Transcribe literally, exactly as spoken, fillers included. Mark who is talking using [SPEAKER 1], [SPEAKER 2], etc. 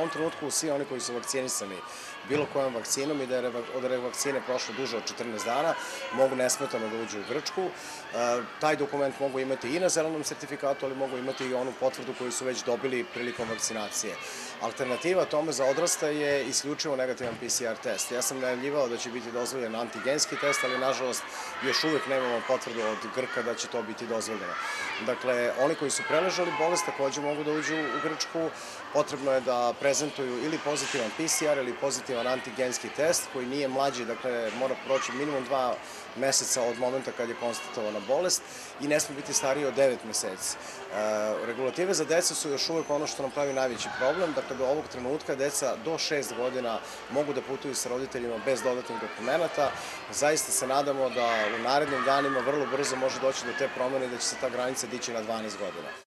[SPEAKER 1] ovom trenutku svi oni koji su vakcinisani bilo kojom vakcinom i da je od revakcine prošlo duže od četrnaest dana, mogu nesmetano da uđu u Grčku. Taj dokument mogu imati i na zelenom sertifikatu, ali mogu imati i onu potvrdu koju su već dobili prilikom vakcinacije. Alternativa tome za odrasle je isključivo negativan P C R test. Ja sam najavljivao da će biti dozvoljen antigenski test, ali nažalost još uvek nemamo potvrdu od Grka da će to biti dozvoljeno. Dakle, oni koji su preležali bolest takođe mogu da uđu u Grčku. Potrebno je da prezentuju ili pozitivan P C R ili pozitivan antigenski test koji nije mlađi, dakle mora proći minimum dva meseca od momenta kad je konstatovana bolest i ne sme biti stariji od devet meseci. Regulative za decu su još uvek ono što nam pravi najveći problem, dakle do ovog trenutka deca do šest godina mogu da putuju sa roditeljima bez dodatnih dokumenata. Zaista se nadamo da u narednim danima vrlo brzo može doći do te promene i da će se ta granica dići na dvanaest godina.